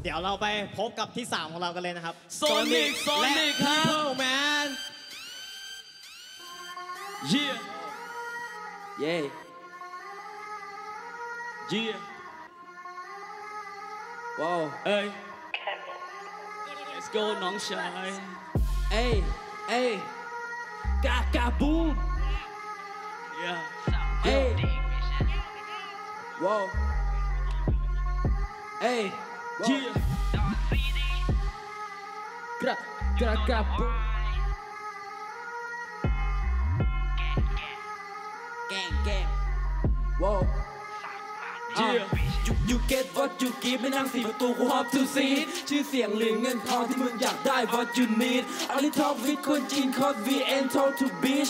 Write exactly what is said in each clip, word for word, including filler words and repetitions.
เดี๋ยวเราไปพบกับที่สามของเรากันเลยนะครับ Sonic Sonic ครับ People Man Yeah Yeah Yeah Wow เอ้ย Let's go น้องชายเอ้ยเอ้ยกากาบูม Yeah เอ้ย Wow เอ้ย Yeah กระกระกาบูมแกงแกง Wow Yeah You you get what you give ไม่นั่งสี่ประตูกู hop to see ชื่อเสียงหรือเงินทองที่มึงอยากได้ what you need only talk with คนจีน cause we ain't talk to bitch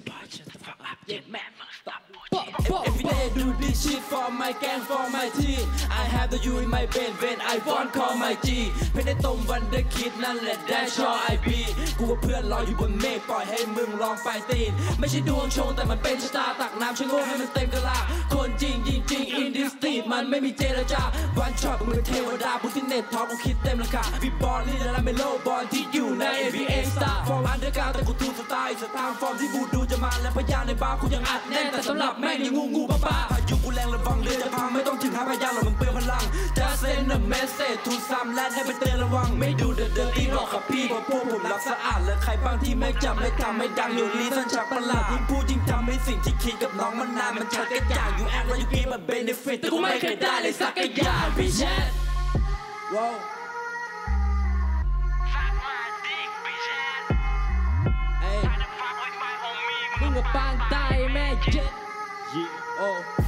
Every day I do this shit for my gang for my team I have the you in my brain when I want call my G เพื่อนได้ตรงวันเดอร์คิดนั่นแหละ that's all I be กูกับเพื่อนรออยู่บนเมฆปล่อยให้มึงลองไปตีนไม่ใช่ดวงชงแต่มันเป็นชะตาตักน้ำชะโงกให้มันเต็มกะลาคนจริงจริงจริง in this street มันไม่มีเจรจา one shot มึงเป็นเทวดาบุติเน็ตท็อปกูคิดเต็มราคาบีบอลลี่และไม่โลบอลที่อยู่ใน เอ็น บี เอ star ฟอร์มอันเดอร์กราวด์แต่กูทูสไตล์สตาร์ฟอร์มที่บูดูจะมาและพยานในบาร์กูยังอัดแน่นแต่สำหรับแม่งยังงูงูป้าป้าพายุกูแรงระวังเรือจะพังไม่ต้องถึงห้าพยานหรอกมึงเปลืองพลัง Just send a message to some lad ให้ไปเตือนระวังไม่ดูเดือดเดือดตีหรอกครับพี่เพราะพวกผมรักสะอาดและใครบ้างที่ไม่จับไม่ทำไม่ดังอยู่ลีสันชักประหลาดยิ่งพูดยิ่งทำให้สิ่งที่คิดกับน้องมันนานมันชัดกระจ่างอยู่แอคแล้วอยู่กีมันเบนฟิตแต่กูไม่เคยได้เลยสักอย่างพี่แชทว้าวมึงกับปางตายแม่เจ็ดโอ้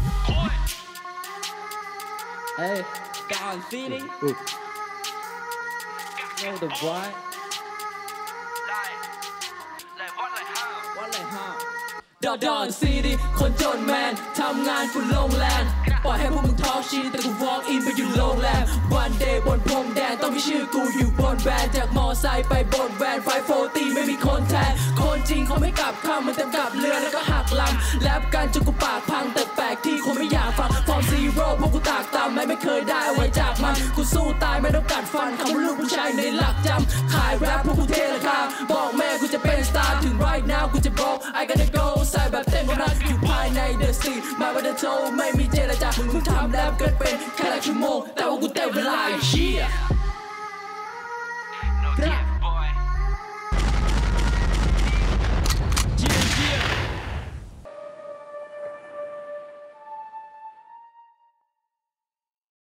เอ้ยการซีนิ่ง know the boy วันไหลห้าดอดอนซีดีคนจนแมนทำงานฝุ่นโรงแรมปล่อยให้พวกมึงทอล์กชีแต่กู walk in ไปอยู่โรงแรม one day บนพรมแดนต้องมีชื่อกูอยู่บนแบนจากมอไซค์ไปบนแวนไฟโฟตีไม่มีคนแทนคนจริงเขาไม่กลับคำมันเต็มกับเรือแล้วก็หักลำแลบกันจนกูปากพังแต่แปลกที่คนไม่อยากฟังฟอร์มซีโร่พวกกูตากตำไม่ไม่เคยได้เอาไว้จากมันกูสู้ตายไม่ต้องกัดฟันคำว่าลูกผู้ชายในหลักจำขายแรปพวกกูเทราคาบอกแม่กูจะเป็นสตาร์ถึง right now กูจะ broke I gotta goใส่แบบเต็มกำลังอยู่ภายใน the street มาวันเดอร์โชว์ไม่มีเจรจามึงทำแรปเกินเป็นแค่หลายชั่วโมงแต่ว่ากูเต็มเวลาเชี่ย